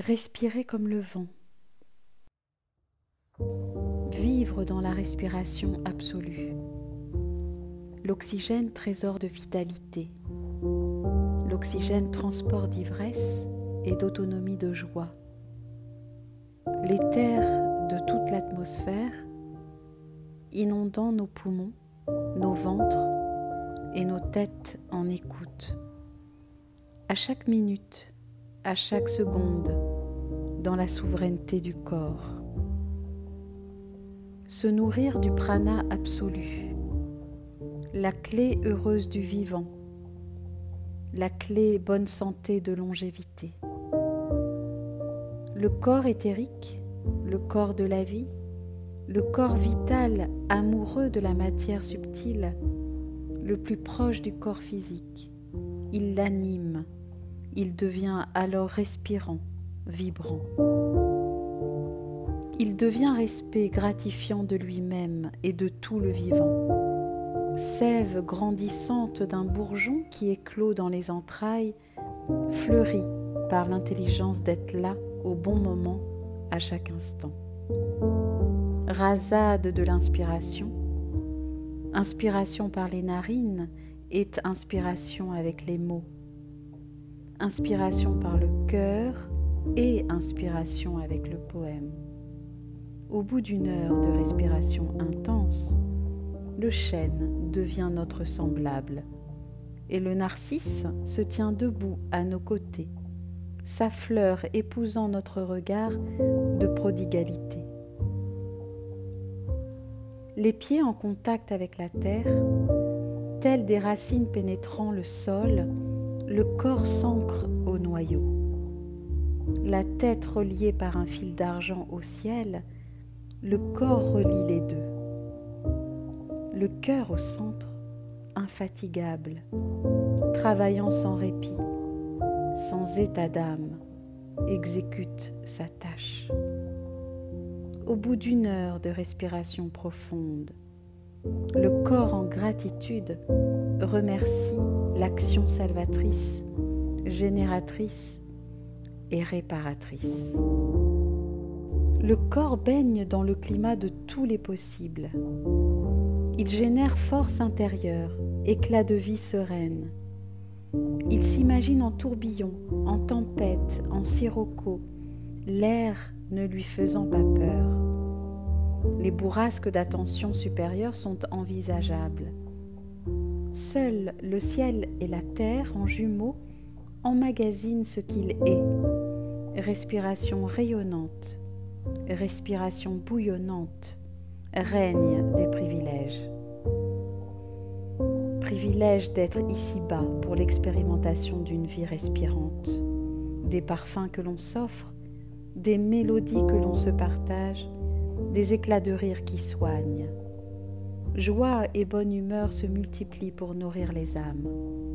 Respirer comme le vent. Vivre dans la respiration absolue. L'oxygène, trésor de vitalité. L'oxygène, transport d'ivresse et d'autonomie de joie. L'éther de toute l'atmosphère, inondant nos poumons, nos ventres et nos têtes en écoute. À chaque minute, à chaque seconde, dans la souveraineté du corps. Se nourrir du prana absolu, la clé heureuse du vivant, la clé bonne santé de longévité. Le corps éthérique, le corps de la vie, le corps vital amoureux de la matière subtile, le plus proche du corps physique, il l'anime, il devient alors respirant, vibrant. Il devient respect gratifiant de lui-même et de tout le vivant. Sève grandissante d'un bourgeon qui éclot dans les entrailles, fleurie par l'intelligence d'être là au bon moment, à chaque instant. Rasade de l'inspiration, inspiration par les narines est inspiration avec les mots. Inspiration par le cœur et inspiration avec le poème. Au bout d'une heure de respiration intense, le chêne devient notre semblable et le narcisse se tient debout à nos côtés, sa fleur épousant notre regard de prodigalité. Les pieds en contact avec la terre, tels des racines pénétrant le sol, le corps s'ancre au noyau. La tête reliée par un fil d'argent au ciel, le corps relie les deux. Le cœur au centre, infatigable, travaillant sans répit, sans état d'âme, exécute sa tâche. Au bout d'une heure de respiration profonde, le corps en gratitude remercie l'action salvatrice, génératrice et réparatrice. Le corps baigne dans le climat de tous les possibles. Il génère force intérieure, éclat de vie sereine. Il s'imagine en tourbillon, en tempête, en sirocco, l'air ne lui faisant pas peur. Les bourrasques d'attention supérieure sont envisageables. Seul le ciel et la terre en jumeaux emmagasinent ce qu'il est. Respiration rayonnante, respiration bouillonnante, règne des privilèges. Privilège d'être ici-bas pour l'expérimentation d'une vie respirante, des parfums que l'on s'offre, des mélodies que l'on se partage, des éclats de rire qui soignent. Joie et bonne humeur se multiplient pour nourrir les âmes.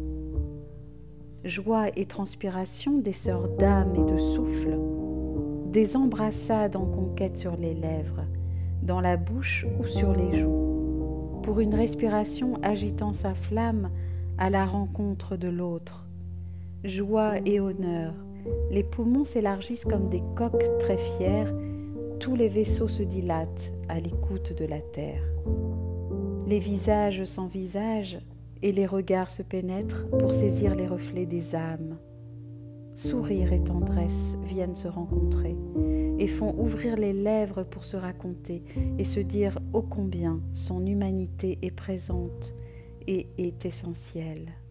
Joie et transpiration des sœurs d'âme et de souffle, des embrassades en conquête sur les lèvres, dans la bouche ou sur les joues, pour une respiration agitant sa flamme à la rencontre de l'autre. Joie et honneur, les poumons s'élargissent comme des coqs très fiers, tous les vaisseaux se dilatent à l'écoute de la terre. Les visages s'envisagent et les regards se pénètrent pour saisir les reflets des âmes. Sourire et tendresse viennent se rencontrer et font ouvrir les lèvres pour se raconter et se dire ô combien son humanité est présente et est essentielle.